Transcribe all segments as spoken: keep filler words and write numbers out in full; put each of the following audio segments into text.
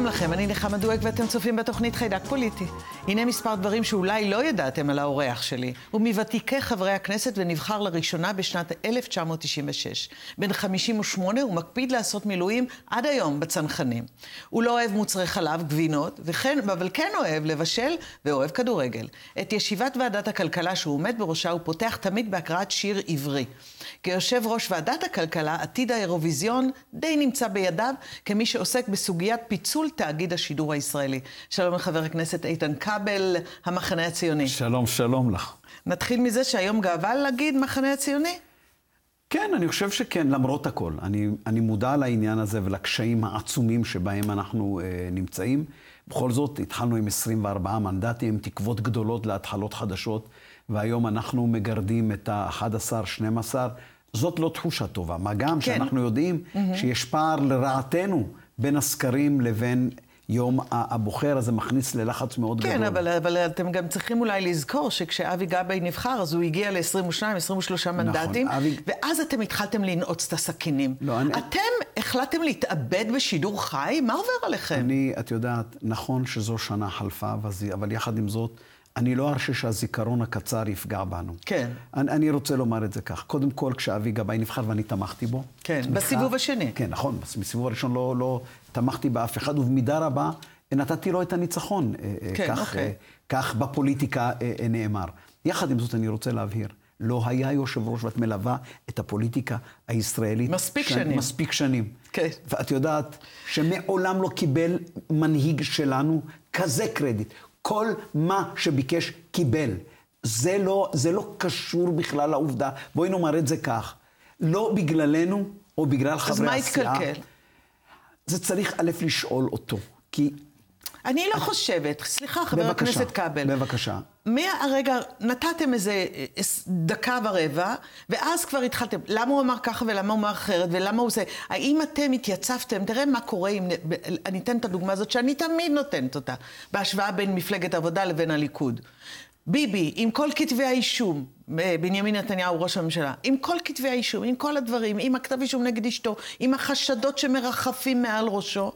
שלום לכם, אני נחמה דואק ואתם צופים בתוכנית חיידק פוליטי. הנה מספר דברים שאולי לא ידעתם על האורח שלי. הוא מוותיקי חברי הכנסת ונבחר לראשונה בשנת אלף תשע מאות תשעים ושש. בן חמישים ושמונה הוא מקפיד לעשות מילואים עד היום בצנחנים. הוא לא אוהב מוצרי חלב, גבינות, וכן, אבל כן אוהב לבשל ואוהב כדורגל. את ישיבת ועדת הכלכלה שהוא עומד בראשה הוא פותח תמיד בהקראת שיר עברי. כיושב ראש ועדת הכלכלה, עתיד האירוויזיון די נמצא בידיו כמי שעוסק בסוגיית פיצול תאגיד השידור הישראלי. שלום לחבר הכנסת איתן כבל, המחנה הציוני. שלום, שלום לך. נתחיל מזה שהיום גאווה להגיד מחנה הציוני? כן, אני חושב שכן, למרות הכל. אני, אני מודע לעניין הזה ולקשיים העצומים שבהם אנחנו אה, נמצאים. בכל זאת, התחלנו עם עשרים וארבעה מנדטים, עם תקוות גדולות להתחלות חדשות, והיום אנחנו מגרדים את ה-אחד עשר שתים עשרה. זאת לא תחושה טובה. מה גם כן. שאנחנו יודעים mm-hmm. שיש פער לרעתנו בין הסקרים לבין יום הבוחר, הזה מכניס ללחץ מאוד כן, גדול. כן, אבל, אבל אתם גם צריכים אולי לזכור שכשאבי גבאי נבחר, אז הוא הגיע ל-עשרים ושניים עשרים ושלושה מנדטים, נכון, אבי... ואז אתם התחלתם לנעוץ את הסכינים. לא, אני... אתם החלטתם להתאבד בשידור חי? מה עובר עליכם? אני, את יודעת, נכון שזו שנה חלפה, אבל יחד עם זאת, אני לא ארשה שהזיכרון הקצר יפגע בנו. כן. אני, אני רוצה לומר את זה כך. קודם כל, כשאבי גבאי נבחר ואני תמכתי בו. כן, תמיכה, בסיבוב השני. כן, נכון. בסיבוב הראשון לא, לא תמכתי באף אחד, ובמידה רבה נתתי לו את הניצחון. כן, כך, אוקיי. כך בפוליטיקה נאמר. יחד עם זאת, אני רוצה להבהיר. לא היה יושב ראש ואת מלווה את הפוליטיקה הישראלית. מספיק שנים. שנים. מספיק שנים. כן. ואת יודעת שמעולם לא קיבל מנהיג שלנו כזה קרדיט. כל מה שביקש קיבל. זה לא, זה לא קשור בכלל לעובדה. בואי נאמר את זה כך. לא בגללנו או בגלל חברי הסיעה. אז מה התקלקל? זה צריך א' לשאול אותו. כי... אני לא חושבת. סליחה, חבר בבקשה, הכנסת כבל. בבקשה. מהרגע נתתם איזה דקה ורבע, ואז כבר התחלתם. למה הוא אמר ככה ולמה הוא אמר אחרת, ולמה הוא עושה... האם אתם התייצבתם? תראה מה קורה אם... אני אתן את הדוגמה הזאת שאני תמיד נותנת אותה, בהשוואה בין מפלגת העבודה לבין הליכוד. ביבי, עם כל כתבי האישום, בנימין נתניהו ראש הממשלה, עם כל כתבי האישום, עם כל הדברים, עם הכתב אישום נגד אשתו, עם החשדות שמרחפים מעל ראשו,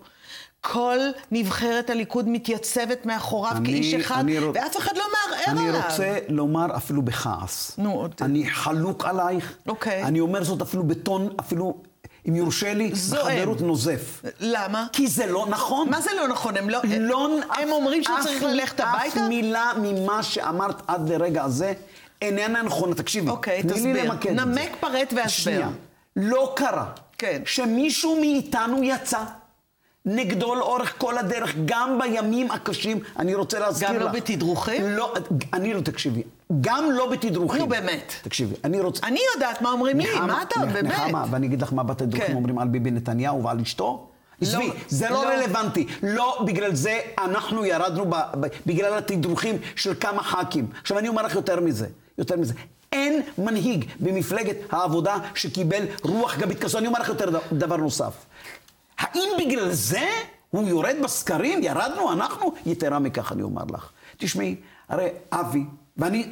כל נבחרת הליכוד מתייצבת מאחוריו אני, כאיש אחד, רוצ... ואף אחד לא מערער אני עליו. אני רוצה לומר אפילו בכעס. נו, אני חלוק עלייך. אוקיי. אני אומר זאת אפילו בטון, אפילו, אם יורשה לי, בחברות נוזף. למה? כי זה לא נכון. מה זה לא נכון? הם, לא, לא, הם אף, אומרים שצריך ללכת הביתה? אף מילה ממה שאמרת עד לרגע הזה איננה נכונה. תקשיבי, אוקיי, תסביר. נמק פרט והסבר. שנייה. לא קרה. כן. שמישהו מאיתנו יצא. נגדו לאורך כל הדרך, גם בימים הקשים, אני רוצה להזכיר לך. גם לא בתדרוכים? לא, אני לא, תקשיבי, גם לא בתדרוכים. נו, באמת. תקשיבי, אני רוצה... אני יודעת מה אומרים לי, מה אתה, באמת? נחמה, ואני אגיד לך מה בתדרוכים אומרים על ביבי נתניהו ועל אשתו. עזבי, זה לא רלוונטי. לא בגלל זה אנחנו ירדנו, בגלל התדרוכים של כמה ח"כים. עכשיו, אני אומר לך יותר מזה, יותר מזה. אין מנהיג במפלגת העבודה שקיבל רוח גבית כזו. אני אומר לך יותר דבר נוסף. האם בגלל זה הוא יורד בסקרים? ירדנו אנחנו? יתרה מכך אני אומר לך. תשמעי, הרי אבי, ואני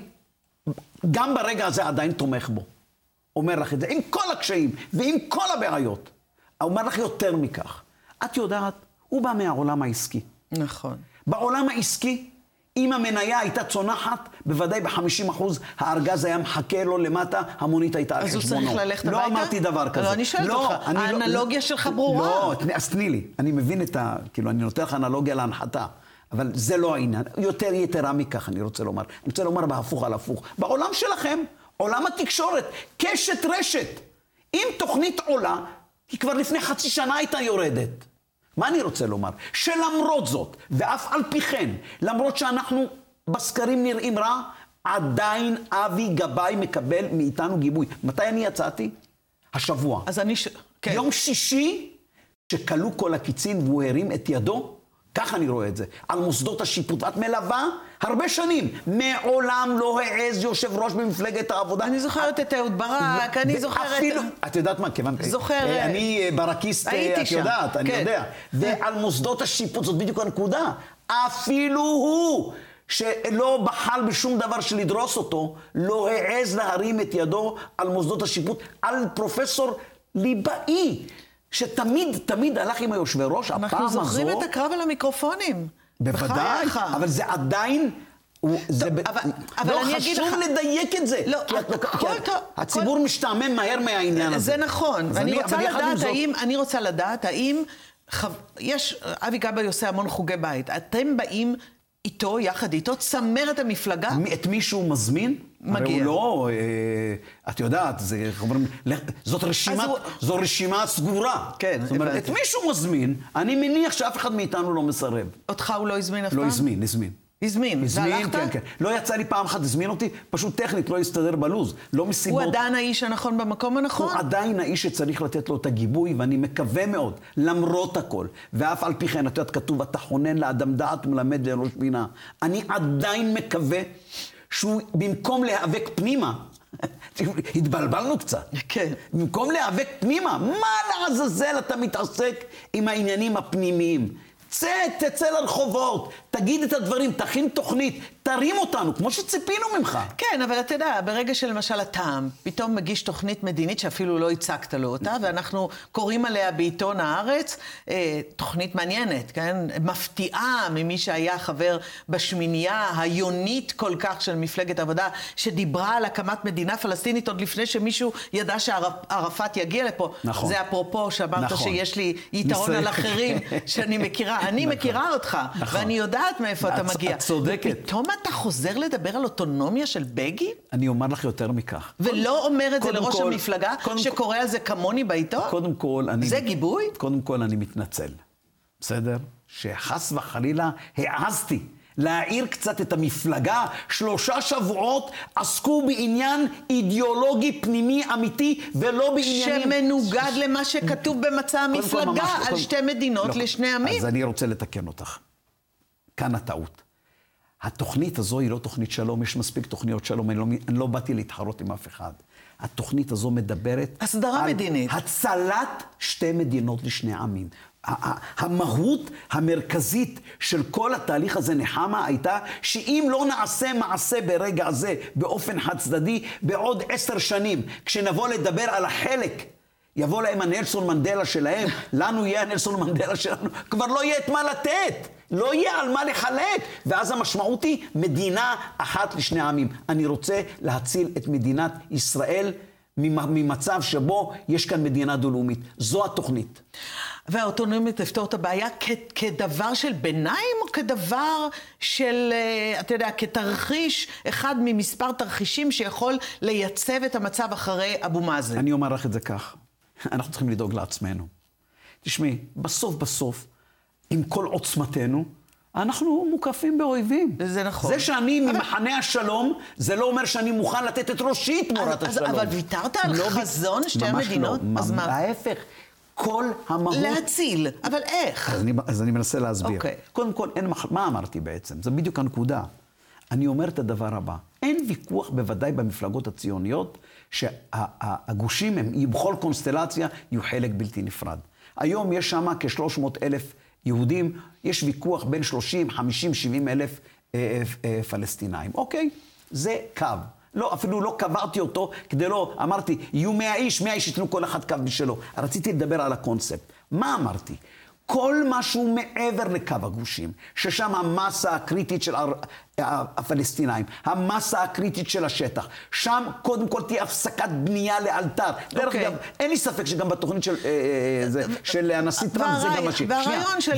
גם ברגע הזה עדיין תומך בו, אומר לך את זה, עם כל הקשיים ועם כל הבעיות. אומר לך יותר מכך. את יודעת, הוא בא מהעולם העסקי. נכון. בעולם העסקי, אם המניה הייתה צונחת, בוודאי ב-חמישים אחוז הארגז היה מחכה לו למטה, המונית הייתה על חשבונו. אז הוא צריך ללכת הביתה? לא אמרתי דבר כזה. לא, אני שואלת לא, אותך, אני האנלוגיה לא, שלך ברורה. לא, אז תני לי, אני מבין את ה... כאילו, אני נותן לך אנלוגיה להנחתה, אבל זה לא העניין. יותר יתרה מכך, אני רוצה לומר. אני רוצה לומר בהפוך על הפוך. בעולם שלכם, עולם התקשורת, קשת רשת. אם תוכנית עולה, היא כבר לפני חצי שנה הייתה יורדת. מה אני רוצה לומר? שלמרות זאת, ואף על פי כן, למרות שאנחנו בסקרים נראים רע, עדיין אבי גבאי מקבל מאיתנו גיבוי. מתי אני יצאתי? השבוע. אז אני... ש... כן. יום שישי, שקלו כל הקיצין והוא הרים את ידו, כך אני רואה את זה, על מוסדות השיפוט. את מלווה הרבה שנים. מעולם לא העז יושב ראש במפלגת העבודה. אני זוכרת את אהוד ברק, אני זוכרת... אפילו, את יודעת מה, כיוון... זוכרת. אני ברקיסט, את יודעת, אני יודע. ועל מוסדות השיפוט, זאת בדיוק הנקודה. אפילו הוא, שלא בחל בשום דבר של לדרוס אותו, לא העז להרים את ידו על מוסדות השיפוט, על פרופסור ליבאי. שתמיד, תמיד הלך עם היושבי ראש, הפעם הזו... אנחנו זוכרים את הקרב על המיקרופונים. בוודאי, אבל זה עדיין... זה ב... אבל, אבל לא חשוב לך... לדייק את זה, לא, כי, כי טוב, הציבור כל... משתעמם מהר מהעניין הזה. זה נכון, ואני אני, רוצה לדעת זאת... האם, אני רוצה לדעת האם, חו... יש, אבי גבאי עושה המון חוגי בית, אתם באים איתו, יחד איתו, צמרת המפלגה? את מי שהוא מזמין? מגיע. הרי הוא לא, אה, את יודעת, זה, אומרים, זאת רשימה, הוא... זו רשימה סגורה. כן, זאת אומרת, את מי שהוא מזמין, אני מניח שאף אחד מאיתנו לא מסרב. אותך הוא לא הזמין אף פעם? לא הזמין, הזמין. הזמין, הזמין, כן, כן. לא יצא לי פעם אחת, הזמין אותי, פשוט טכנית, לא הסתדר בלוז. לא מסיבות... הוא עדיין האיש הנכון במקום הנכון? הוא עדיין האיש שצריך לתת לו את הגיבוי, ואני מקווה מאוד, למרות הכל. ואף על פי כן, את יודעת, כתוב, אתה חונן לאדם דעת ומלמד לראש בינה. אני עדיין מקווה שהוא, במקום להיאבק פנימה, התבלבלנו קצת. כן. במקום להיאבק פנימה, מה לעזאזל אתה מתעסק עם העניינים הפנימיים? צא, תצא לרחובות, תגיד את הדברים, תכין תוכנית, תרים אותנו, כמו שציפינו ממך. כן, אבל אתה יודע, ברגע שלמשל הטעם, פתאום מגיש תוכנית מדינית שאפילו לא הצגת לו אותה, ואנחנו קוראים עליה בעיתון הארץ, אה, תוכנית מעניינת, כן? מפתיעה ממי שהיה חבר בשמינייה היונית כל כך של מפלגת עבודה, שדיברה על הקמת מדינה פלסטינית עוד לפני שמישהו ידע שערפאת יגיע לפה. נכון. זה אפרופו שאמרת נכון. שיש לי יתרון על אחרים שאני מכירה. אני נכון. מכירה אותך, נכון. ואני יודעת מאיפה אתה מגיע. את צודקת. ופתאום אתה חוזר לדבר על אוטונומיה של בגין? אני אומר לך יותר מכך. ולא אומר את זה לראש כל, המפלגה שקורא על זה כמוני בעיתון? קודם כל, אני... זה גיבוי? קודם כל, אני מתנצל. בסדר? שחס וחלילה העזתי להעיר קצת את המפלגה. שלושה שבועות עסקו בעניין אידיאולוגי פנימי אמיתי, ולא בעניינים... שמנוגד למה שכתוב במצע המפלגה על שתי מדינות לשני עמים. אז אני רוצה לתקן אותך. כאן הטעות. התוכנית הזו היא לא תוכנית שלום, יש מספיק תוכניות שלום, אני לא, אני לא באתי להתחרות עם אף אחד. התוכנית הזו מדברת... הסדרה מדינית. הצלת שתי מדינות לשני עמים. המהות המרכזית של כל התהליך הזה, נחמה, הייתה שאם לא נעשה מעשה ברגע הזה, באופן חד צדדי, בעוד עשר שנים, כשנבוא לדבר על החלק, יבוא להם הנלסון מנדלה שלהם, לנו יהיה הנלסון מנדלה שלנו, כבר לא יהיה את מה לתת, לא יהיה על מה לחלק, ואז המשמעות היא מדינה אחת לשני עמים. אני רוצה להציל את מדינת ישראל ממצב שבו יש כאן מדינה דו-לאומית. זו התוכנית. והאוטונומיה תפתור את הבעיה כ- כדבר של ביניים, או כדבר של, אתה יודע, כתרחיש, אחד ממספר תרחישים שיכול לייצב את המצב אחרי אבו מאזן? אני אומר לך את זה כך. אנחנו צריכים לדאוג לעצמנו. תשמעי, בסוף בסוף, עם כל עוצמתנו, אנחנו מוקפים באויבים. זה נכון. זה שאני אבל... ממחנה השלום, זה לא אומר שאני מוכן לתת את ראשי תמורת אז, השלום. אבל ויתרת על לא חזון שתי המדינות? לא. אז מה? ההפך. כל המהות... להציל, אבל איך? אז אני, אז אני מנסה להסביר. אוקיי. קודם כל, אין, מה אמרתי בעצם? זה בדיוק הנקודה. אני אומר את הדבר הבא. אין ויכוח בוודאי במפלגות הציוניות, שהגושים הם, בכל קונסטלציה, יהיו חלק בלתי נפרד. היום יש שם כ-שלוש מאות אלף יהודים, יש ויכוח בין שלושים, חמישים, שבעים אלף אה, אה, פלסטינאים. אוקיי? זה קו. לא, אפילו לא קבעתי אותו, כדי לא, אמרתי, יהיו מאה איש, מאה איש יתנו כל אחד קו בשלו. רציתי לדבר על הקונספט. מה אמרתי? כל משהו מעבר לקו הגושים, ששם המסה הקריטית של הפלסטינאים, המסה הקריטית של השטח, שם קודם כל תהיה הפסקת בנייה לאלתר. דרך אגב, אין לי ספק שגם בתוכנית של הנשיא טראמפ זה גם משהו. והרעיון של...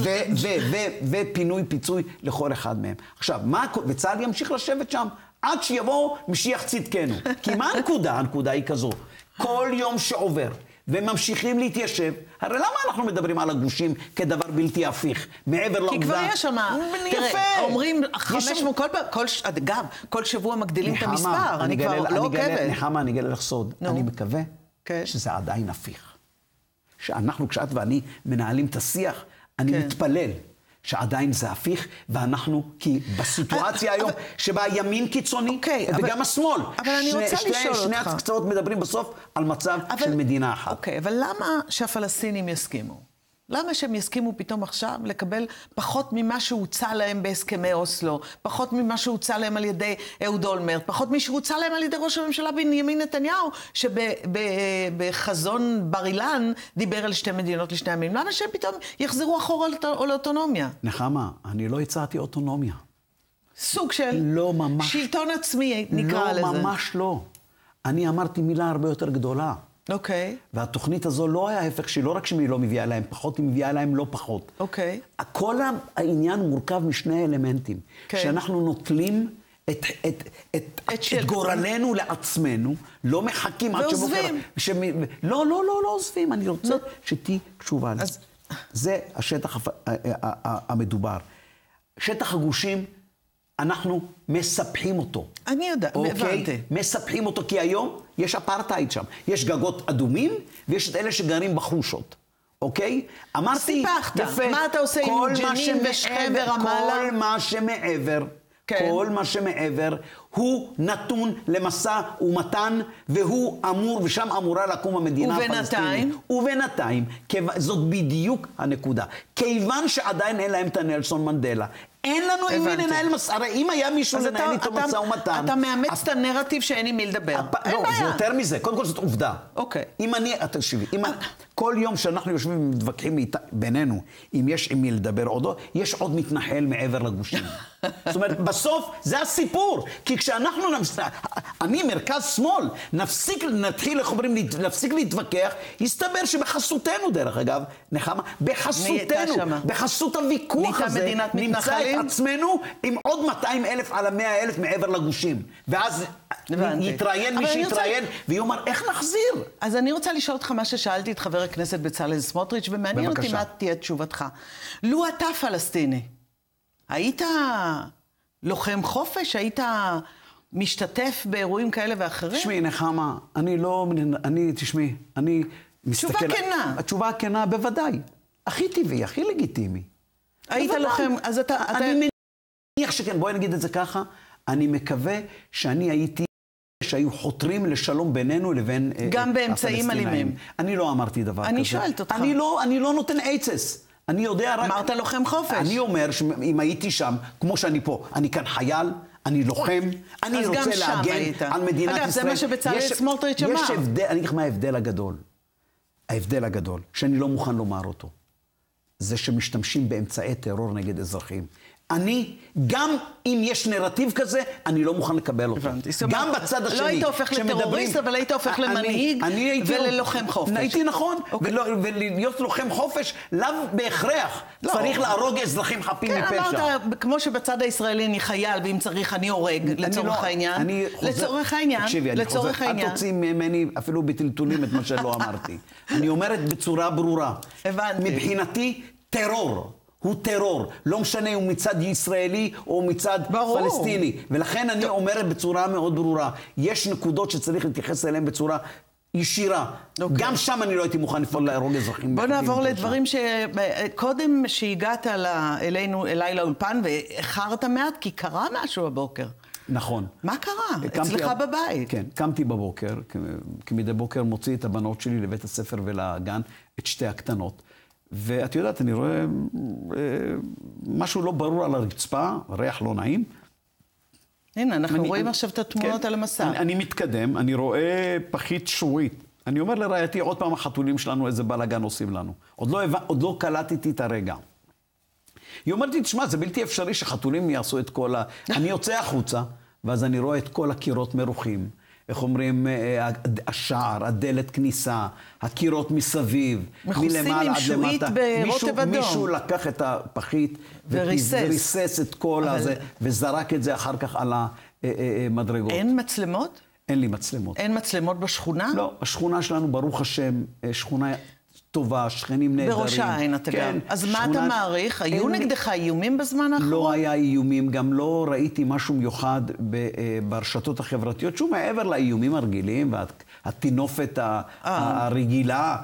ופינוי פיצוי לכל אחד מהם. עכשיו, וצה"ל ימשיך לשבת שם עד שיבוא משיח צדקנו. כי מה הנקודה? הנקודה היא כזו. כל יום שעובר וממשיכים להתיישב, הרי למה אנחנו מדברים על הגושים כדבר בלתי הפיך, מעבר לעובדה? כי כבר יש שם, תראה, אומרים חמש מאות, אגב, כל שבוע מגדילים את המספר, אני כבר לא עוקבת. נחמה, אני אגלה לך סוד, אני מקווה שזה עדיין הפיך. שאנחנו, כשאת ואני מנהלים את השיח, אני מתפלל. שעדיין זה הפיך, ואנחנו, כי בסיטואציה היום, שבה הימין קיצוני, וגם השמאל, שני הקצועות מדברים בסוף על מצב של מדינה אחת. אוקיי, אבל למה שהפלסטינים יסכימו? למה שהם יסכימו פתאום עכשיו לקבל פחות ממה שהוצע להם בהסכמי אוסלו, פחות ממה שהוצע להם על ידי אהוד אולמרט, פחות ממה שהוצע להם על ידי ראש הממשלה בנימין נתניהו, שבחזון בר אילן דיבר על שתי מדינות לשני עמים. למה שהם פתאום יחזרו אחורה לאוטונומיה? נחמה, אני לא הצעתי אוטונומיה. סוג של לא ממש. שלטון עצמי נקרא לזה. לא, ממש לא. אני אמרתי מילה הרבה יותר גדולה. אוקיי. Okay. והתוכנית הזו לא היה ההפך שהיא, לא רק שהיא לא מביאה להם פחות, היא מביאה להם לא פחות. אוקיי. Okay. כל העניין מורכב משני אלמנטים. כן. Okay. שאנחנו נוטלים את, את, את, את, את גורלנו לעצמנו, לא מחכים עד שבוקר... ועוזבים. שמ... לא, לא, לא, לא עוזבים. אני רוצה לא. שתהי קשובה לי. אז... זה השטח המדובר. שטח הגושים, אנחנו מספחים אותו. אני יודע, הבנתי. מספחים אותו, כי היום יש אפרטהייד שם. יש גגות אדומים, ויש את אלה שגרים בחושות. אוקיי? אמרתי, יפה. מה אתה עושה עם ג'נין ושכם ורמאללה? כל מה שמעבר, כל מה שמעבר, הוא נתון למשא ומתן, והוא אמור, ושם אמורה לקום המדינה הפלסטינית. ובינתיים? ובינתיים, זאת בדיוק הנקודה. כיוון שעדיין אין להם את הנלסון מנדלה, אין לנו עם מי לנהל מסע, הרי אם היה מישהו לנהל איתו משא ומתן... אתה מאמץ את הנרטיב שאין עם מי לדבר. לא, זה יותר מזה, קודם כל זאת עובדה. אוקיי. אם אני, אתה תקשיבי, כל יום שאנחנו יושבים ומתווכחים בינינו, אם יש עם מי לדבר עוד, יש עוד מתנחל מעבר לגושים. זאת אומרת, בסוף זה הסיפור. כי כשאנחנו, אני מרכז שמאל, נפסיק, נתחיל, איך אומרים, נפסיק להתווכח, יסתבר שבחסותנו, דרך אגב, נחמה, בחסותנו, בחסות הוויכוח הזה, נמצא את עצמנו עם עוד מאתיים אלף על המאה אלף מעבר לגושים. ואז יתראיין מי שיתראיין, ויאמר, איך נחזיר? אז אני רוצה לשאול אותך מה ששאלתי את חבר הכנסת בצלאל סמוטריץ', ומעניין אותי מה תהיה תשובתך. לו אתה פלסטיני, היית לוחם חופש? היית משתתף באירועים כאלה ואחרים? תשמעי, נחמה, אני לא... אני, תשמעי, אני מסתכל... תשובה כנה. התשובה הכנה, בוודאי. הכי טבעי, הכי לגיטימי. היית לוחם, אז אתה... אני מניח שכן, בואי נגיד את זה ככה, אני מקווה שאני הייתי... שהיו חותרים לשלום בינינו לבין גם באמצעים אלימים. אני לא אמרתי דבר כזה. אני שואלת אותך. אני לא, אני לא נותן עצס. אני יודע רק... אמרת לוחם חופש. אני אומר שאם הייתי שם, כמו שאני פה, אני כאן חייל, אני לוחם, אני רוצה להגן על מדינת ישראל. אגב, זה מה שבצלאל סמוטריץ' אמר. יש הבדל, אני אגיד לך מה ההבדל הגדול. ההבדל הגדול, שאני לא מוכן לומר אותו, זה שמשתמשים באמצעי טרור נגד אזרחים. אני, גם אם יש נרטיב כזה, אני לא מוכן לקבל אותו. גם בצד השני. לא היית הופך לטרוריסט, אבל היית הופך למנהיג וללוחם חופש. הייתי נכון, ולהיות לוחם חופש, לאו בהכרח. צריך להרוג אזרחים חפים מפשע. כן, אמרת, כמו שבצד הישראלי אני חייל, ואם צריך אני הורג, לצורך העניין. לצורך העניין. תקשיבי, אני חוזר, אל תוציא ממני אפילו בטלטולים את מה שלא אמרתי. אני אומרת בצורה ברורה. הבנתי. מבחינתי, טרור. הוא טרור, לא משנה הוא מצד ישראלי או מצד ברור. פלסטיני. ולכן אני אומרת בצורה מאוד ברורה, יש נקודות שצריך להתייחס אליהן בצורה ישירה. Okay. גם שם אני לא הייתי מוכן לפעול להרוג אזרחים. בוא נעבור לדברים שקודם שהגעת אלינו, אליי לאולפן, ואיחרת מעט, כי קרה משהו הבוקר. נכון. מה קרה? אצלך בבית. כן, קמתי בבוקר, כמדי בוקר מוציא את הבנות שלי לבית הספר ולגן, את שתי הקטנות. ואת יודעת, אני רואה משהו לא ברור על הרצפה, ריח לא נעים. הנה, אנחנו אני, רואים אני, עכשיו את התמונות כן, על המסע. אני, אני מתקדם, אני רואה פחית שורית. אני אומר לרעייתי, עוד פעם החתולים שלנו, איזה בלגן עושים לנו. עוד לא, עוד לא קלטתי את הרגע. היא אומרת לי, תשמע, זה בלתי אפשרי שחתולים יעשו את כל ה... אני יוצא החוצה, ואז אני רואה את כל הקירות מרוחים. איך אומרים, השער, הדלת כניסה, הקירות מסביב, מכוסים עם שועית ברוטב אדום. מישהו לקח את הפחית וריסס את כל אבל... הזה, וזרק את זה אחר כך על המדרגות. אין מצלמות? אין לי מצלמות. אין מצלמות בשכונה? לא, השכונה שלנו, ברוך השם, שכונה טובה, שכנים נהדרים. בראש העין, אתה כן, גם. אז שכונת... מה אתה מעריך? היו אין... נגדך איומים בזמן האחרון? לא היה איומים, גם לא ראיתי משהו מיוחד ברשתות החברתיות, שהוא מעבר לאיומים הרגילים, והתינופת הרגילה.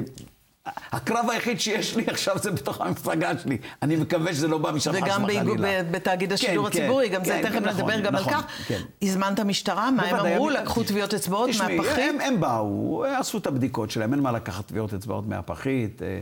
הקרב היחיד שיש לי עכשיו זה בתוך המפלגה שלי. אני מקווה שזה לא בא משם חס וחלילה. וגם בתאגיד השידור הציבורי, גם זה תכף נדבר גם על כך. הזמנת משטרה, מה הם אמרו? לקחו טביעות אצבעות מהפחית? הם באו, עשו את הבדיקות שלהם, אין מה לקחת טביעות אצבעות מהפחית.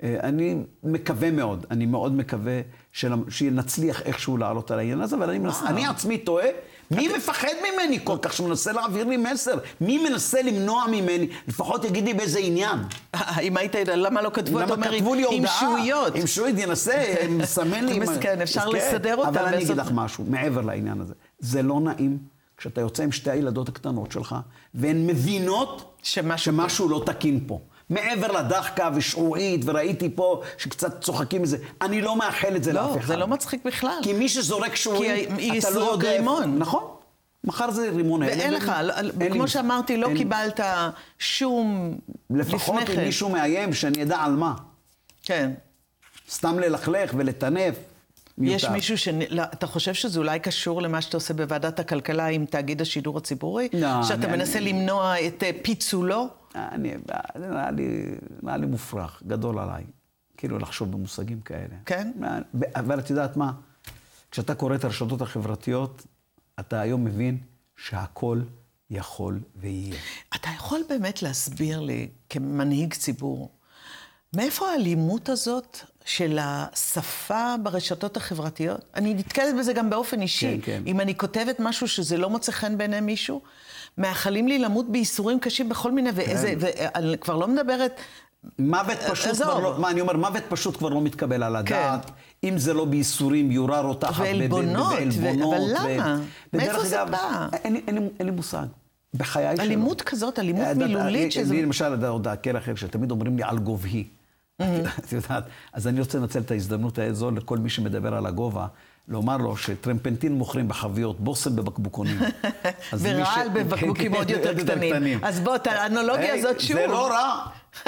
אני מקווה מאוד, אני מאוד מקווה שנצליח איכשהו לעלות על העניין הזה, אבל אני, מנס, אני עצמי טועה, מי מפחד ממני כל כך שמנסה להעביר לי מסר? מי מנסה למנוע ממני? לפחות יגיד לי באיזה עניין. אם היית יודע, למה לא כתבו, אתה אומר, עם שועיות. עם שועית, ינסה, מסמן לי. כן, אפשר לסדר אותה. אבל אני אגיד לך משהו, מעבר לעניין הזה. זה לא נעים כשאתה יוצא עם שתי הילדות הקטנות שלך, והן מבינות שמשהו לא תקין פה. מעבר לדחקה ושעועית, וראיתי פה שקצת צוחקים מזה, אני לא מאחל את זה לאף אחד. לא, זה לא מצחיק בכלל. כי מי שזורק שעועית, אתה לא יודע... רימון. נכון. מחר זה רימון. ואין לך, כמו שאמרתי, לא קיבלת שום... לפחות אם מישהו מאיים, שאני אדע על מה. כן. סתם ללכלך ולטנף. יש מישהו ש... אתה חושב שזה אולי קשור למה שאתה עושה בוועדת הכלכלה עם תאגיד השידור הציבורי? שאתה מנסה למנוע את פיצולו? אני, נראה לי, נראה לי מופרך, גדול עליי, כאילו לחשוב במושגים כאלה. כן? אבל את יודעת מה? כשאתה קורא את הרשתות החברתיות, אתה היום מבין שהכל יכול ויהיה. אתה יכול באמת להסביר לי, כמנהיג ציבור, מאיפה האלימות הזאת של השפה ברשתות החברתיות? אני נתקלת בזה גם באופן אישי. כן, כן. אם אני כותבת משהו שזה לא מוצא חן בעיני מישהו, מאחלים לי למות בייסורים קשים בכל מיני, ואיזה, ואני כבר לא מדברת... מוות פשוט כבר לא, מה אני אומר, מוות פשוט כבר לא מתקבל על הדעת. אם זה לא בייסורים, יורה רותחת ועלבונות. אבל למה? מאיפה זה בא? אין לי מושג. בחיי שלו. אלימות כזאת, אלימות מילולית שזה... אני למשל, עוד הקל אחר, שתמיד אומרים לי על גובהי. את יודעת, אז אני רוצה לנצל את ההזדמנות הזו לכל מי שמדבר על הגובה, לומר לו שטרמפנטין מוכרים בחביות, בושם בבקבוקונים. ורעל בבקבוקים עוד יותר קטנים. אז בוא, את האנלוגיה הזאת שוב. זה לא רע.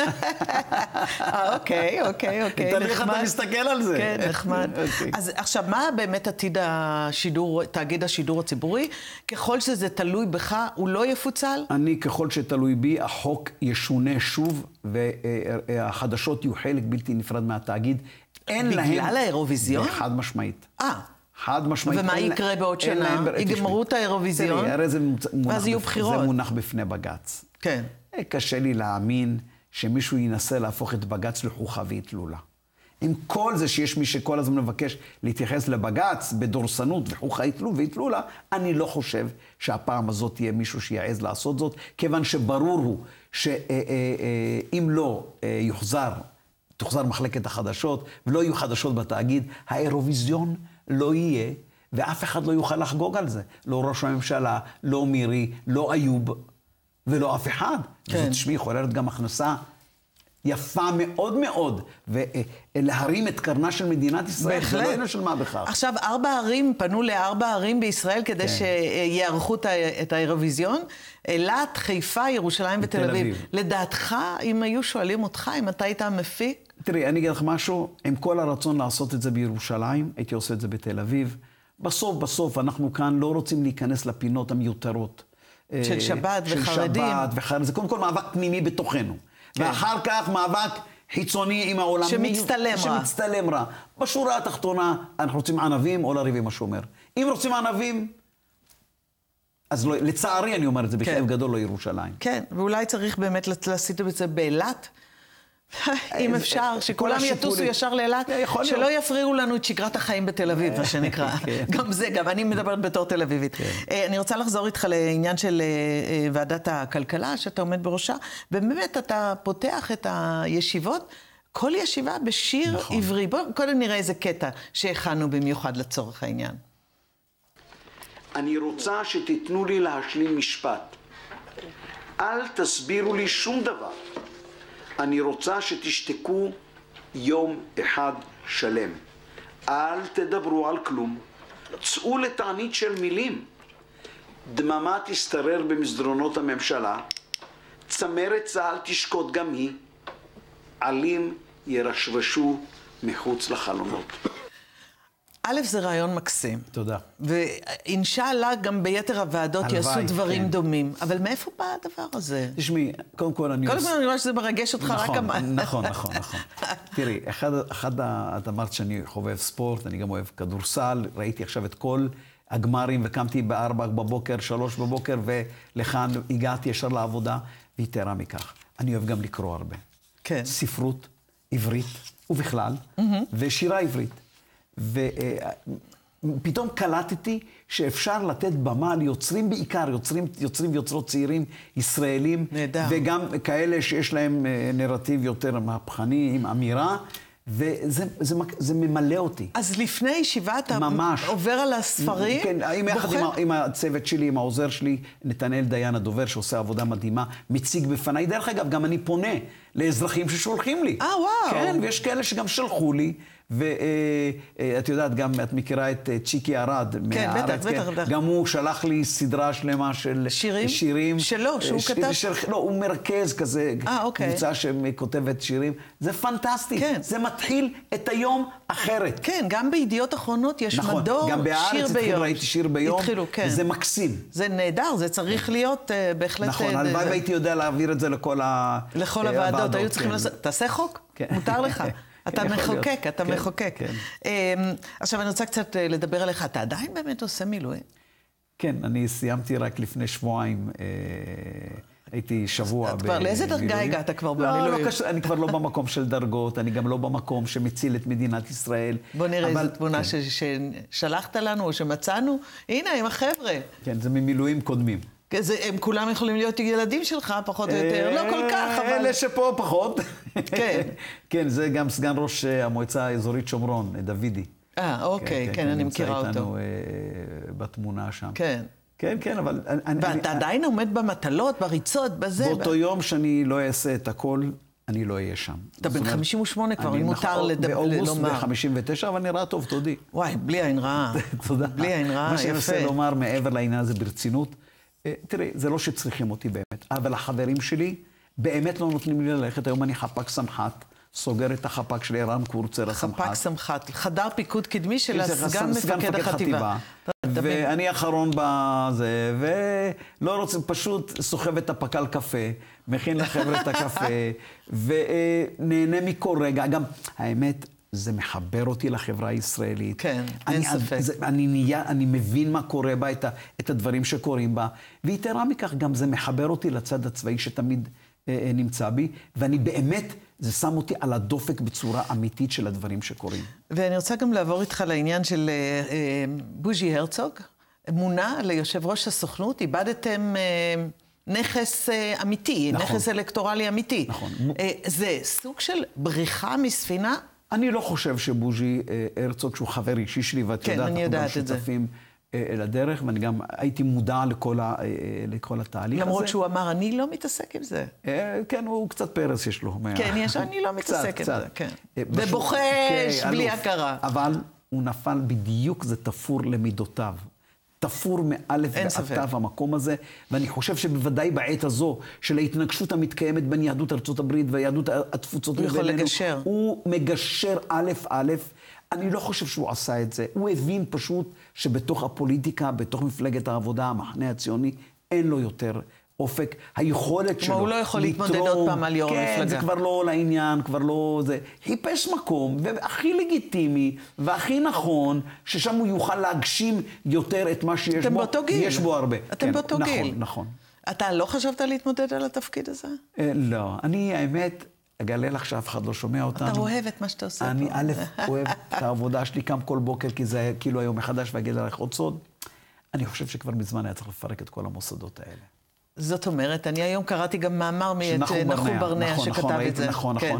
אוקיי, אוקיי, אוקיי. תראי איך אתה מסתכל על זה. כן, נחמד. אז עכשיו, מה באמת עתיד השידור, תאגיד השידור הציבורי? ככל שזה תלוי בך, הוא לא יפוצל? אני, ככל שתלוי בי, החוק ישונה שוב, והחדשות יהיו חלק בלתי נפרד מהתאגיד. בגלל האירוויזיון? חד משמעית. אה. חד משמעית. ומה יקרה בעוד שנה? יגמרו את האירוויזיון, ואז יהיו בחירות. זה מונח בפני בג"ץ. כן. קשה לי להאמין שמישהו ינסה להפוך את בג"ץ לחוכה והתלולה. עם כל זה שיש מי שכל הזמן מבקש להתייחס לבג"ץ בדורסנות וחוכה והתלולה, אני לא חושב שהפעם הזאת תהיה מישהו שיעז לעשות זאת, כיוון שברור הוא שאם לא יוחזר, תוחזר מחלקת החדשות, ולא יהיו חדשות בתאגיד, האירוויזיון לא יהיה, ואף אחד לא יוכל לחגוג על זה. לא ראש הממשלה, לא מירי, לא איוב, ולא אף אחד. כן. וזאת שמי חולרת גם הכנסה יפה מאוד מאוד, ולהרים את קרנה של מדינת ישראל. בהחלט. זה לא עניין של מה בכך. עכשיו, ארבע ערים, פנו לארבע ערים בישראל כדי כן. שיערכו את האירוויזיון. אילת, חיפה, ירושלים ותל אביב. אביב. לדעתך, אם היו שואלים אותך, אם אתה היית מפיק? תראי, אני אגיד לך משהו, עם כל הרצון לעשות את זה בירושלים, הייתי עושה את זה בתל אביב. בסוף, בסוף, אנחנו כאן לא רוצים להיכנס לפינות המיותרות. של שבת של וחרדים. של שבת וחרדים. זה קודם כל מאבק פנימי בתוכנו. כן. ואחר כך מאבק חיצוני עם העולם. שמצטלם רע. שמצטלם רע. בשורה התחתונה, אנחנו רוצים ענבים או לריב עם השומר. אם רוצים ענבים, אז לא, לצערי אני אומר את זה, בכאב כן. גדול לא ירושלים. כן, ואולי צריך באמת לעשות את זה באילת. אם אפשר, שכולם יטוסו ישר לאילת, שלא יפריעו לנו את שגרת החיים בתל אביב, מה שנקרא. גם זה, גם אני מדברת בתור תל אביבית. אני רוצה לחזור איתך לעניין של ועדת הכלכלה, שאתה עומד בראשה, ובאמת אתה פותח את הישיבות, כל ישיבה בשיר עברי. בואו קודם נראה איזה קטע שהכנו במיוחד לצורך העניין. אני רוצה שתיתנו לי להשלים משפט. אל תסבירו לי שום דבר. אני רוצה שתשתקו יום אחד שלם. אל תדברו על כלום. צאו לתענית של מילים. דממה תשתרר במסדרונות הממשלה. צמרת צהל תשקוט גם היא. עלים ירשרשו מחוץ לחלונות. א', זה רעיון מקסים. תודה. ואינשאללה גם ביתר הוועדות יעשו דברים כן. דומים. אבל מאיפה בא הדבר הזה? תשמעי, קודם כל אני... קודם כל אני רואה שזה מרגש אותך נכון, רק... נכון, נכון, נכון, נכון. תראי, אחד, אחד, את אמרת שאני חובב ספורט, אני גם אוהב כדורסל, ראיתי עכשיו את כל הגמרים, וקמתי בארבע בבוקר, שלוש בבוקר, ולכאן הגעתי ישר לעבודה, ויתרה מכך. אני אוהב גם לקרוא הרבה. כן. ספרות עברית, ובכלל, mm-hmm. ושירה עברית. ופתאום קלטתי שאפשר לתת במה ליוצרים בעיקר, יוצרים, יוצרים ויוצרות צעירים ישראלים, נהדר. וגם כאלה שיש להם נרטיב יותר מהפכני, עם אמירה, וזה זה, זה ממלא אותי. אז לפני ישיבה אתה ממש. עובר על הספרים? כן, עם, יחד עם, עם הצוות שלי, עם העוזר שלי, נתנאל דיין הדובר, שעושה עבודה מדהימה, מציג בפניי. דרך אגב, גם אני פונה לאזרחים ששולחים לי. אה, וואו. כן, ויש כאלה שגם שלחו לי, ואת יודעת, גם את מכירה את צ'יקי ארד כן, מהארץ. בטח, כן, בטח. גם הוא שלח לי סדרה שלמה של שירים? שירים. שלו, שהוא ש... כתב? של... לא, הוא מרכז כזה, 아, אוקיי. קבוצה שכותבת שירים. זה פנטסטי. כן. זה מתחיל את היום אחרת. כן, גם בידיעות אחרונות יש נכון, מדור גם בארץ שיר התחיל, ביום. ראיתי שיר ביום, התחילו, כן. וזה מקסים. זה נהדר, זה צריך להיות uh, בהחלט... נכון, uh, הלוואי זה... והייתי יודע להעביר את זה לכל ה... לכל הוועדות, היו צריכים לעשות... תעשה חוק? כן. מותר לך. אתה מחוקק, אתה מחוקק. כן. עכשיו, אני רוצה קצת לדבר עליך. אתה עדיין באמת עושה מילואים? כן, אני סיימתי רק לפני שבועיים, הייתי שבוע במילואים. לאיזה דרגה הגעת כבר במילואים? במילואים? לא, אני כבר לא במקום של דרגות, אני גם לא במקום שמציל את מדינת ישראל. בוא נראה איזו תמונה ששלחת לנו או שמצאנו. הנה, עם החבר'ה. כן, זה ממילואים קודמים. הם כולם יכולים להיות ילדים שלך, פחות או יותר. לא כל כך, אבל... אלה שפה פחות. כן. כן, זה גם סגן ראש המועצה האזורית שומרון, דוידי. אה, אוקיי, כן, אני מכירה אותו. נמצא איתנו בתמונה שם. כן. כן, כן, אבל... ואתה עדיין עומד במטלות, בריצות, בזה. באותו יום שאני לא אעשה את הכל, אני לא אהיה שם. אתה בן חמישים ושמונה כבר, אם מותר לומר. באוגוסט ב-חמישים ותשע, אבל נראה טוב, תודי. וואי, בלי עין רעה. תודה. בלי עין רעה, יפה. מה שאני רוצה לומר מעבר לעניין הזה ברצינות, תראי, זה לא שצריכים אותי באמת, אבל החברים שלי באמת לא נותנים לי ללכת. היום אני חפ"ק סמח"ט, סוגר את החפ"ק של ערן קורצר הסמח"ט. חפ"ק סמח"ט, חדר פיקוד קדמי של הסגן מפקד החטיבה. ואני אחרון בזה, ולא רוצה, פשוט סוחב את הפקל קפה, מכין לחבר'ה את הקפה, ונהנה מכל רגע. גם, האמת, זה מחבר אותי לחברה הישראלית. כן, אין ספק. אני, אני, אני מבין מה קורה בה, את, ה, את הדברים שקורים בה, ויתרה מכך גם זה מחבר אותי לצד הצבאי שתמיד אה, נמצא בי, ואני באמת, זה שם אותי על הדופק בצורה אמיתית של הדברים שקורים. ואני רוצה גם לעבור איתך לעניין של אה, אה, בוז'י הרצוג, מונה ליושב ראש הסוכנות, איבדתם... אה, נכס אה, אמיתי, נכון. נכס אלקטורלי אמיתי. נכון. אה, זה סוג של בריחה מספינה? אני לא חושב שבוז'י הרצוג, שהוא חבר אישי שלי, ואת כן, יודעת, אנחנו גם שותפים אל הדרך, ואני גם הייתי מודע לכל, ה, לכל התהליך למרות הזה. למרות שהוא אמר, אני לא מתעסק עם זה. כן, הוא קצת פרס יש לו. כן, מה... יש, אני לא מתעסק עם זה. כן. ובוחש כן, בלי אלוף. הכרה. אבל הוא נפל בדיוק, זה תפור למידותיו. תפור מאלף ועד המקום הזה, ואני חושב שבוודאי בעת הזו של ההתנגשות המתקיימת בין יהדות ארצות הברית ויהדות התפוצות הוא יכול לגשר. הוא מגשר א' א', אני לא חושב שהוא עשה את זה. הוא הבין פשוט שבתוך הפוליטיקה, בתוך מפלגת העבודה, המחנה הציוני, אין לו יותר אופק. היכולת שלו... הוא לא יכול להתמודד עוד פעם על יו"ר המפלגה. כן, זה כבר לא לעניין, כבר לא זה. חיפש מקום, והכי לגיטימי, והכי נכון, ששם הוא יוכל להגשים יותר את מה שיש בו. אתם באותו גיל. יש בו הרבה. אתם באותו גיל. נכון, נכון. אתה לא חשבת להתמודד על התפקיד הזה? לא. אני, האמת... אגלה לך שאף אחד לא שומע אותנו. אתה אוהב את מה שאתה עושה. אני א', אוהב את העבודה שלי, קם כל בוקר, כי זה כאילו היום מחדש, ואגיד לך עוד סוד. אני חושב שכבר מזמן היה צריך לפרק את כל המוסדות האלה. זאת אומרת, אני היום קראתי גם מאמר מאת נחום ברנע, שכתב את זה. נכון, נכון.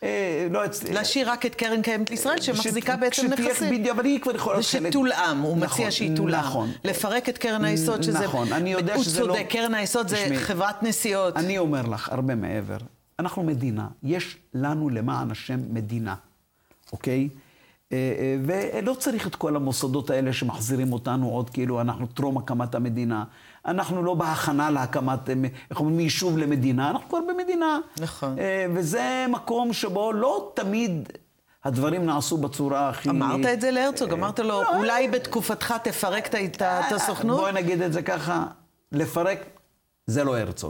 להשאיר רק את קרן קיימת לישראל, שמחזיקה בעצם נכסים. אבל היא כבר יכולה... ושתולעם, הוא מציע שהיא תולעם. לפרק את קרן היסוד, שזה... נכון, אני יודע שזה לא... הוא צודק, קרן היסוד זה חברת נסיעות. אני אומר לך, הרבה מעבר. אנחנו מדינה, יש לנו למען השם מדינה, אוקיי? ולא צריך את כל המוסדות האלה שמחזירים אותנו עוד כאילו אנחנו טרום הקמת המדינה. אנחנו לא בהכנה להקמת, איך אומרים, מיישוב למדינה, אנחנו כבר במדינה. נכון. וזה מקום שבו לא תמיד הדברים נעשו בצורה הכי... אמרת את זה להרצוג, אמרת לו, אולי בתקופתך תפרק את הסוכנות? בואי נגיד את זה ככה, לפרק זה לא הרצוג.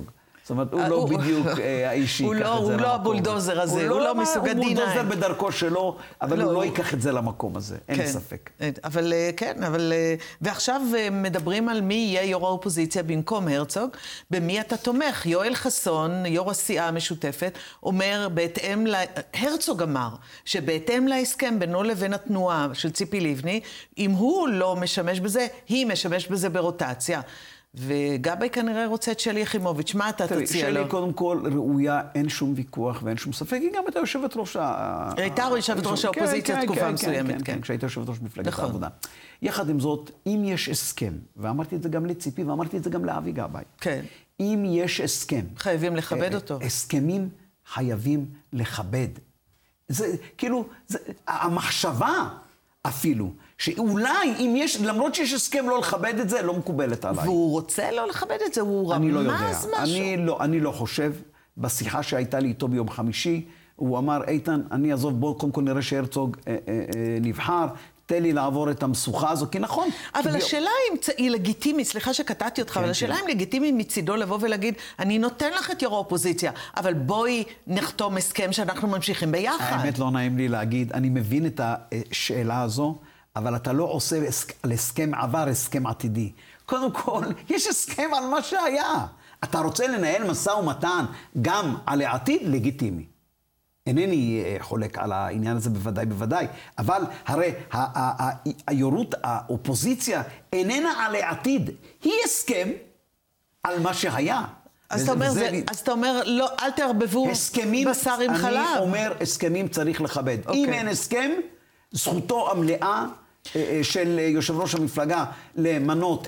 זאת אומרת, הוא לא בדיוק האיש שיקח את זה למקום. הוא לא הבולדוזר הזה, הוא לא מסוג ה-די ניין. הוא בולדוזר בדרכו שלו, אבל הוא לא ייקח את זה למקום הזה, אין ספק. אבל כן, אבל... ועכשיו מדברים על מי יהיה יו"ר האופוזיציה במקום הרצוג, במי אתה תומך. יואל חסון, יו"ר הסיעה המשותפת, אומר בהתאם ל... הרצוג אמר שבהתאם להסכם בינו לבין התנועה של ציפי לבני, אם הוא לא משמש בזה, היא משמש בזה ברוטציה. וגבי כנראה רוצה את שלי יחימוביץ', מה אתה תציע לו? שלי קודם כל ראויה, אין שום ויכוח ואין שום ספק, היא גם הייתה יושבת ראש ה... הייתה יושבת ראש האופוזיציה תקופה מסוימת, כן. כשהייתה יושבת ראש מפלגת העבודה. יחד עם זאת, אם יש הסכם, ואמרתי את זה גם לציפי, ואמרתי את זה גם לאבי גבי, אם יש הסכם... חייבים לכבד אותו. הסכמים חייבים לכבד. זה כאילו, המחשבה... אפילו, שאולי אם יש, למרות שיש הסכם לא לכבד את זה, לא מקובלת עליי. והוא רוצה לא לכבד את זה, הוא רמז לא משהו. אני לא, אני לא חושב, בשיחה שהייתה לי איתו ביום חמישי, הוא אמר, איתן, אני אעזוב, בוא קודם כל נראה שהרצוג אה, אה, אה, נבחר, תן לי לעבור את המשוכה הזו, כי נכון. אבל כי... השאלה אם היא לגיטימית, סליחה שקטעתי אותך, כן, אבל השאלה כן. אם לגיטימית מצידו לבוא ולהגיד, אני נותן לך את יו"ר האופוזיציה, אבל בואי נחתום הסכם שאנחנו ממשיכים ביחד. האמת לא נעים לי להגיד, אני מבין את השאלה הזו, אבל אתה לא עושה על הסכם עבר, הסכם עתידי. קודם כל, יש הסכם על מה שהיה. אתה רוצה לנהל משא ומתן גם על העתיד, לגיטימי. אינני חולק על העניין הזה בוודאי בוודאי, אבל הרי היורות, האופוזיציה איננה על העתיד, היא הסכם על מה שהיה. אז אתה אומר, לא, אל תערבבו בשר עם חלב. אני אומר, הסכמים צריך לכבד. אם אין הסכם, זכותו המלאה של יושב ראש המפלגה למנות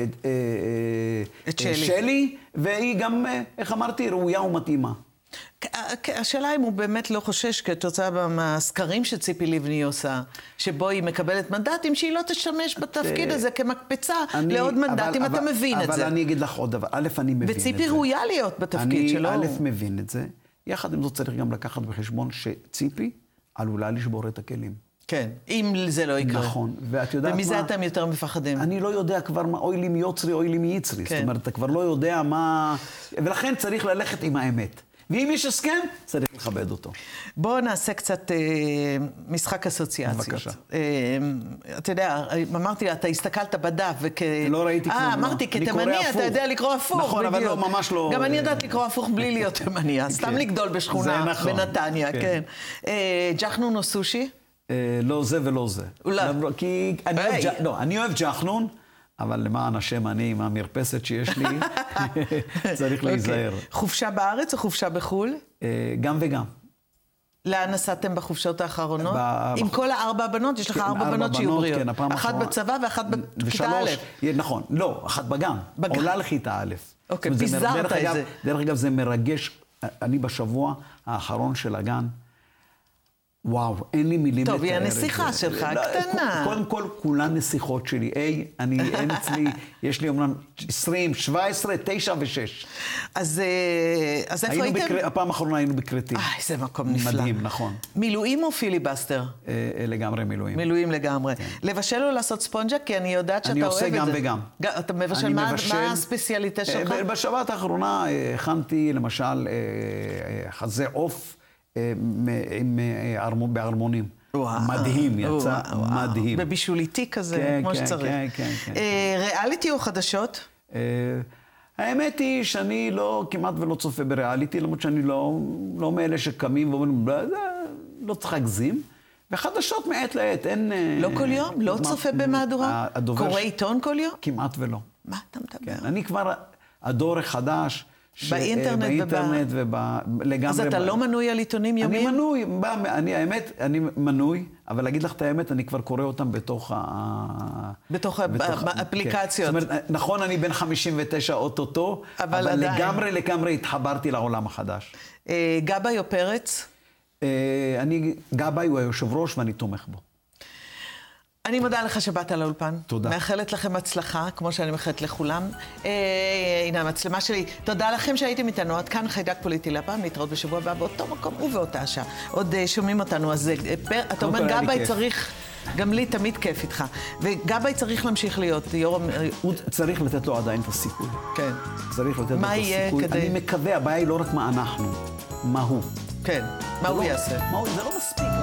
את שלי, והיא גם, איך אמרתי, ראויה ומתאימה. השאלה אם הוא באמת לא חושש כתוצאה מהסקרים שציפי לבני עושה, שבו היא מקבלת מנדטים, שהיא לא תשמש בתפקיד הזה כמקפצה לעוד מנדטים, אתה מבין את זה. אבל אני אגיד לך עוד דבר, א', אני מבין את זה. וציפי ראויה להיות בתפקיד שלו. אני א', מבין את זה. יחד עם זאת צריך גם לקחת בחשבון שציפי עלולה לשבור את הכלים. כן, אם זה לא יקרה. נכון, ואת יודעת מה... ומזה אתם יותר מפחדים. אני לא יודע כבר מה, אוי לי מיוצרי, אוי לי מיצרי. זאת אומרת, אתה כבר לא יודע מה... ולכן צריך ללכת עם האמת. ואם יש הסכם, צריך לכבד אותו. בואו נעשה קצת אה, משחק אסוציאציות. בבקשה. אה, אתה יודע, אמרתי, אתה הסתכלת בדף וכ... לא ראיתי כלום. אה, אמרתי, כתימני אתה יודע לקרוא הפוך. נכון, אבל לא, ממש לא... גם אני יודעת לקרוא הפוך בלי להיות תימניה. סתם לגדול בשכונה בנתניה, כן. ג'חנון או סושי? לא זה ולא זה. כי אני אוהב ג'חנון, אבל למען השם אני עם המרפסת שיש לי, צריך להיזהר. חופשה בארץ או חופשה בחול? גם וגם. לאן נסעתם בחופשות האחרונות? עם כל הארבע הבנות, יש לך ארבע בנות שיהיו בריאות. אחת בצבא ואחת בכיתה א'. נכון, לא, אחת בגן. עולה לכיתה א'. אוקיי, פיזרת את זה. דרך אגב, זה מרגש. אני בשבוע האחרון של הגן, וואו, אין לי מילים לתאר את זה. טוב, היא הנסיכה שלך, הקטנה. קודם כל, כולן נסיכות שלי. היי, אני, אין אצלי, יש לי אומנם עשרים, שבע עשרה, תשע ושש. אז איפה הייתם? הפעם האחרונה היינו בקרטים. אה, איזה מקום נפלא. מדהים, נכון. מילואים או פיליבסטר? לגמרי מילואים. מילואים לגמרי. לבשל או לעשות ספונג'ה? כי אני יודעת שאתה אוהב את זה. אני עושה גם וגם. אתה מבשל, מה הספציאליטה שלך? בשבת האחרונה הכנתי למשל חזה עוף, בהרמונים. מדהים, יצא מדהים. בבישוליטי כזה, כמו שצריך. כן, כן, כן. ריאליטי או חדשות? האמת היא שאני לא, כמעט ולא צופה בריאליטי, למרות שאני לא מאלה שקמים ואומרים, לא צריך להגזים. וחדשות מעת לעת, אין... לא כל יום? לא צופה במהדורה? קורא עיתון כל יום? כמעט ולא. מה אתה מדבר? אני כבר, הדור החדש... באינטרנט, באינטרנט ולגמרי... אז אתה לא מנוי על עיתונים יומיים? אני מנוי, אני, האמת, אני מנוי, אבל להגיד לך את האמת, אני כבר קורא אותם בתוך ה... בתוך האפליקציות. זאת אומרת, נכון, אני בן חמישים ותשע אוטוטו, אבל לגמרי, לגמרי התחברתי לעולם החדש. גבאי או פרץ? אני, גבאי הוא היושב ראש ואני תומך בו. אני מודה לך שבאת לאולפן. תודה. מאחלת לכם הצלחה, כמו שאני מאחלת לכולם. אה, הנה המצלמה שלי. תודה לכם שהייתם איתנו. עד כאן חיידק פוליטי לפעם, להתראות בשבוע הבא באותו מקום ובאותה שעה. עוד אה, שומעים אותנו, אז אה, פר, אתה אומר גבאי צריך גם לי תמיד כיף איתך. וגבאי צריך להמשיך להיות יורם... הוא צריך לתת לו עדיין את הסיכוי. כן. צריך לתת לו את הסיכוי. כדי... אני מקווה, הבעיה היא לא רק מה אנחנו, מה הוא. כן, מה הוא לא, יעשה. מה הוא, זה לא מספיק.